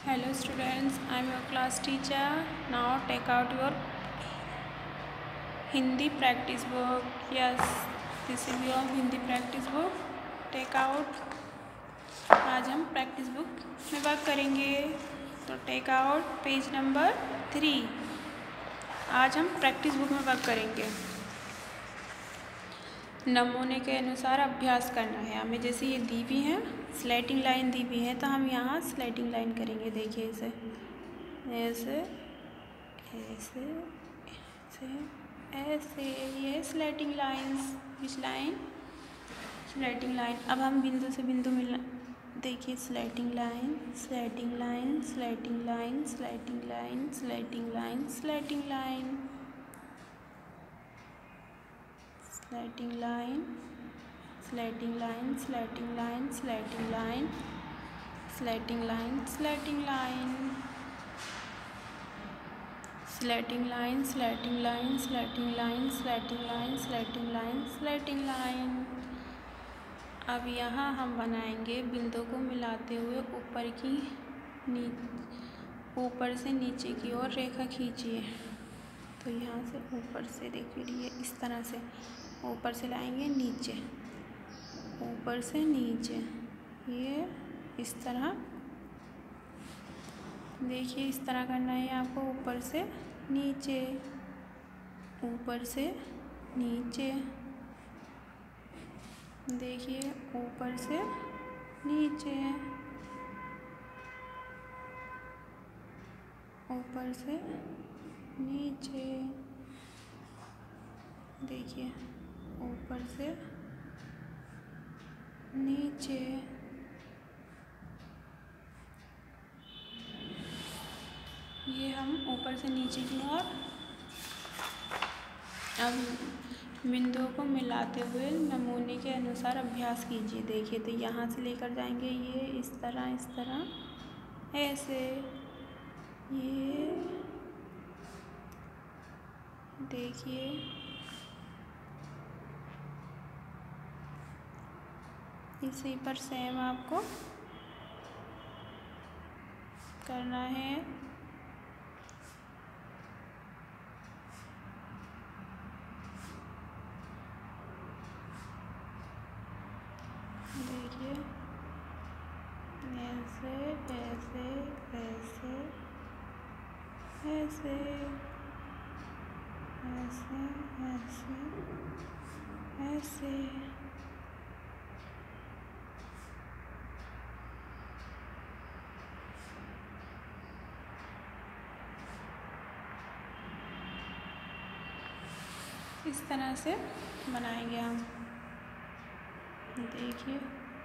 Hello students, I am your class teacher. Now take out your Hindi practice book. Yes, this is your Hindi practice book. Take out. आज हम practice book में work करेंगे, तो take out page number 3। आज हम practice book में work करेंगे। नमूने के अनुसार अभ्यास करना है हमें। जैसे ये दी हुई है, स्लेटिंग लाइन दी हुई है, तो हम यहाँ स्लेटिंग लाइन करेंगे। देखिए इसे ऐसे ऐसे ऐसे ऐसे, ये slanting lines. Which line? Slanting line. अब हम बिंदु से बिंदु मिला, देखिए slanting line, slanting line, slanting line, slanting line, slanting line, slanting line, slanting line, slanting line, slanting line, slanting line, slanting line, slanting line, slanting line, slanting line, slanting line, slanting line, slanting line, slanting line. अब यहाँ हम बनाएंगे बिंदु को मिलाते हुए ऊपर से नीचे की ओर रेखा खींचिए। तो यहाँ से ऊपर से देखिए इस तरह से ऊपर से लाएंगे नीचे, ऊपर से नीचे, ये इस तरह। देखिए इस तरह करना है आपको, ऊपर से नीचे, ऊपर से नीचे। देखिए ऊपर से नीचे, ऊपर से नीचे। देखिए ऊपर से नीचे। ये हम ऊपर से नीचे की ओर। अब बिंदुओं को मिलाते हुए नमूने के अनुसार अभ्यास कीजिए। देखिए तो यहाँ से लेकर जाएंगे ये इस तरह ऐसे। ये देखिए इसी पर सेम आपको करना है। देखिए ऐसे ऐसे ऐसे ऐसे ऐसे ऐसे ऐसे। इस तरह से बनाएंगे हम। देखिए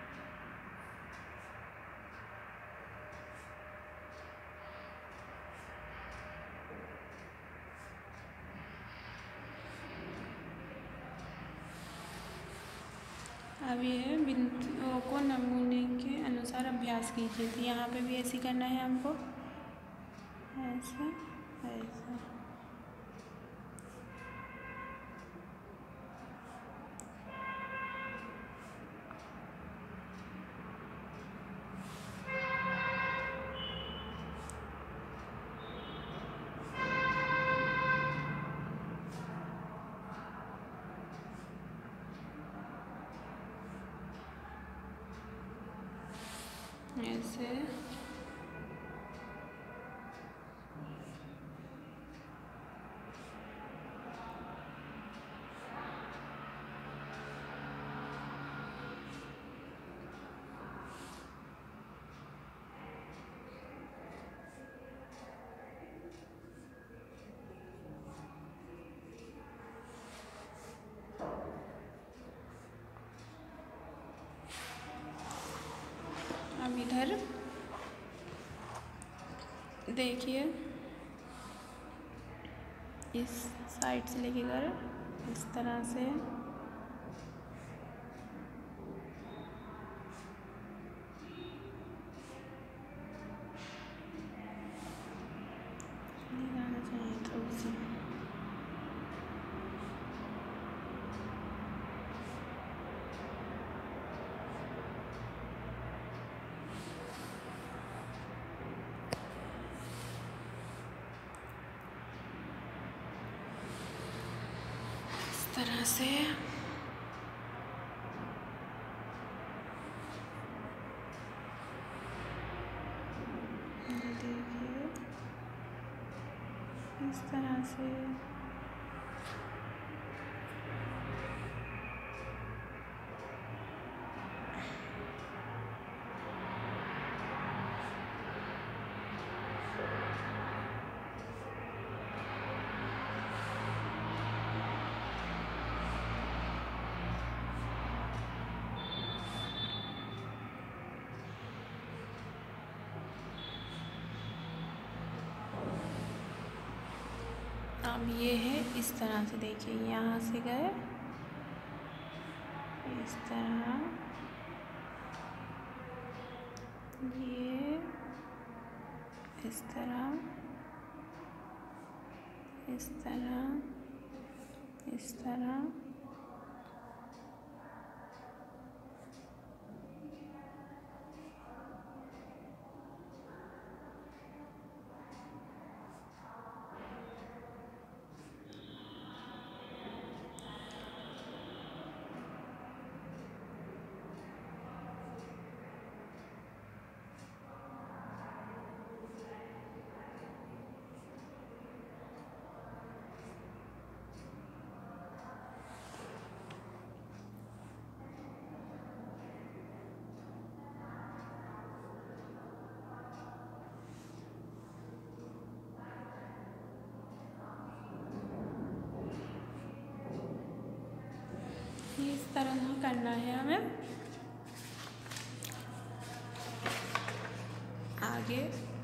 अब ये बिंदुओं को नमूने के अनुसार अभ्यास कीजिए। तो यहाँ पे भी ऐसे करना है हमको, ऐसा ऐसा। ऐसे अब इधर देखिए इस साइड से लेकर इस तरह से लगाना चाहिए थोड़ी सी। तरह से देखिए, इस तरह से अब ये है इस तरह से। देखिए यहाँ से गए इस तरह, ये इस तरह, इस तरह, इस तरह, इस तरह करना है हमें। आगे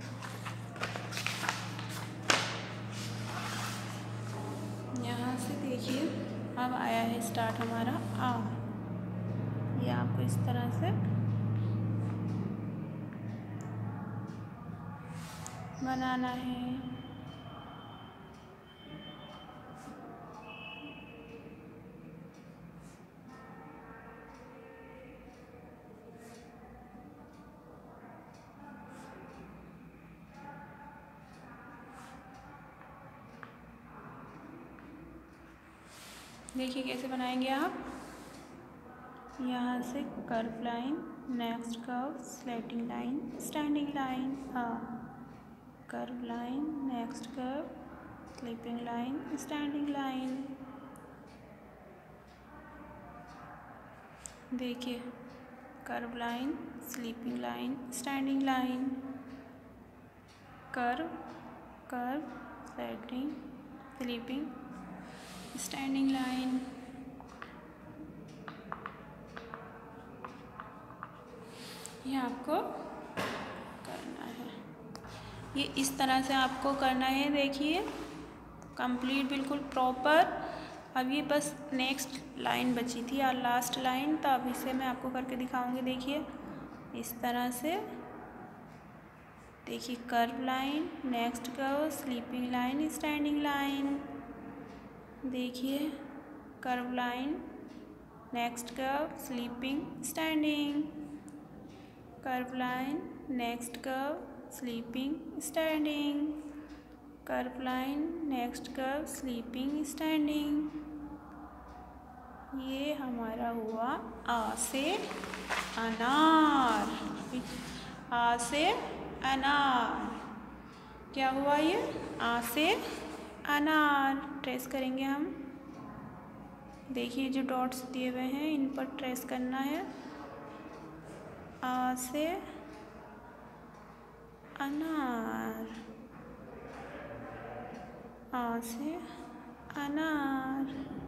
यहाँ से देखिए अब आया है स्टार्ट हमारा आ। ये आपको इस तरह से बनाना है। देखिए कैसे बनाएंगे आप। यहाँ से curve line, next curve, slanting line, standing line, curve line, next curve, sleeping line, standing line. देखिए curve line, sleeping line, standing line, curve, curve, slanting, sleeping, standing line. ये आपको करना है, ये इस तरह से आपको करना है। देखिए कंप्लीट बिल्कुल प्रॉपर। अब ये बस नेक्स्ट लाइन बची थी और लास्ट लाइन, तो अब इसे मैं आपको करके दिखाऊंगी। देखिए इस तरह से, देखिए curve line, next curve, sleeping line, standing line. देखिए curve line, next curve, sleeping, standing, curve line, next curve, sleeping, standing, curve line, next curve, sleeping, standing. ये हमारा हुआ आ से अनार। आ से अनार क्या हुआ? ये आ से अनार। ट्रेस करेंगे हम। देखिए जो डॉट्स दिए हुए हैं इन पर ट्रेस करना है। आ से अनार, आ से अनार।